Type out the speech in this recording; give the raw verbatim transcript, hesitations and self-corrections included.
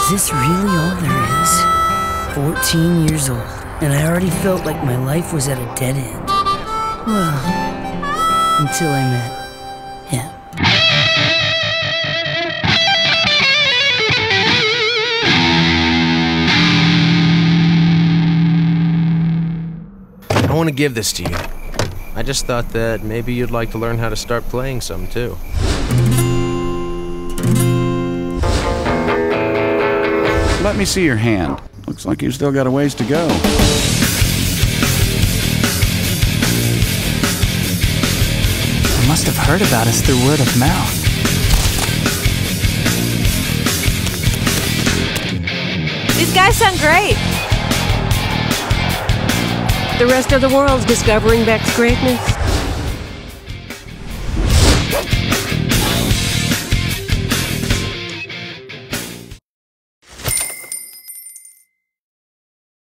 Is this really all there is? fourteen years old, and I already felt like my life was at a dead end. Well, until I met him. I don't want to give this to you. I just thought that maybe you'd like to learn how to start playing some too. Let me see your hand. Looks like you've still got a ways to go. They must have heard about us through word of mouth. These guys sound great. The rest of the world's discovering Beck's greatness.